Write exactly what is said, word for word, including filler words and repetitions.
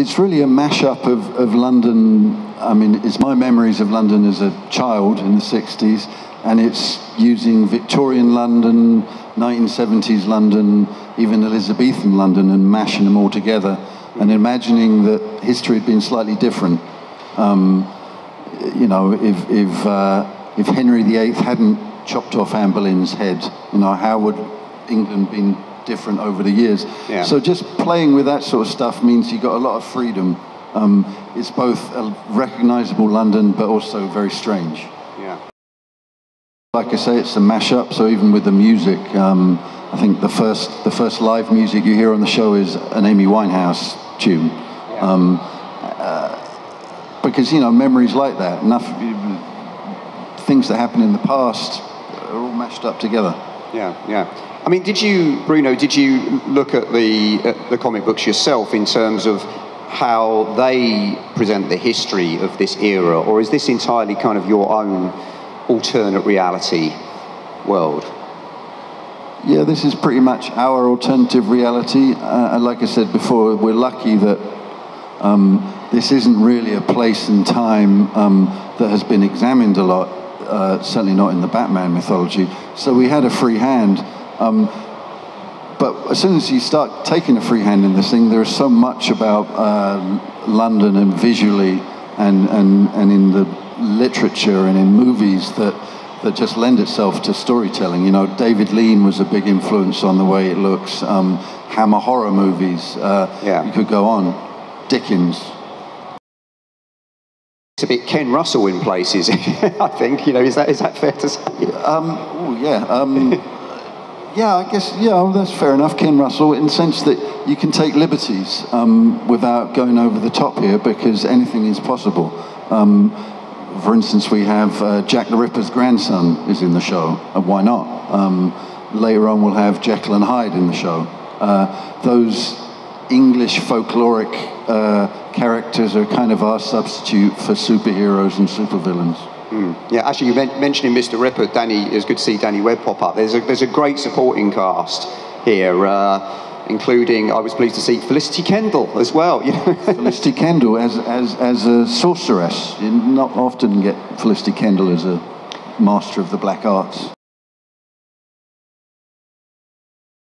it's really a mashup of, of London. I mean, it's my memories of London as a child in the sixties, and it's using Victorian London, nineteen seventies London, even Elizabethan London, and mashing them all together, and imagining that history had been slightly different. Um, you know, if if uh, if Henry the Eighth hadn't chopped off Anne Boleyn's head, you know, how would England been different over the years? Yeah. So just playing with that sort of stuff means you got a lot of freedom. Um, it's both a recognisable London, but also very strange. Yeah. Like I say, it's a mashup. So even with the music, um, I think the first the first live music you hear on the show is an Amy Winehouse tune. Yeah. Um, uh, because you know, memories like that, enough things that happened in the past are all mashed up together. Yeah, yeah. I mean, did you, Bruno, did you look at the at the comic books yourself in terms of how they present the history of this era, or is this entirely kind of your own alternate reality world? Yeah, this is pretty much our alternative reality. Uh, and like I said before, we're lucky that um, this isn't really a place and time um, that has been examined a lot, uh, certainly not in the Batman mythology. So we had a free hand. Um, but as soon as you start taking a free hand in this thing, there is so much about uh, London and visually and, and, and in the literature and in movies that that just lend itself to storytelling. You know, David Lean was a big influence on the way it looks. Um, Hammer horror movies. Uh, yeah. You could go on. Dickens. It's a bit Ken Russell in places, I think. You know, is that is that fair to say? Um, oh, yeah. Um, yeah, I guess, yeah, well, that's fair enough. Ken Russell, in the sense that you can take liberties um, without going over the top here, because anything is possible. Um, For instance, we have uh, Jack the Ripper's grandson is in the show, and why not? Um, later on, we'll have Jekyll and Hyde in the show. Uh, those English folkloric uh, characters are kind of our substitute for superheroes and supervillains. Mm. Yeah, actually, you men- mentioning Mister Ripper, Danny. It's good to see Danny Webb pop up. There's a there's a great supporting cast here. Uh, including, I was pleased to see Felicity Kendall as well. You know? Felicity Kendall as as as a sorceress. You not often get Felicity Kendall as a master of the black arts.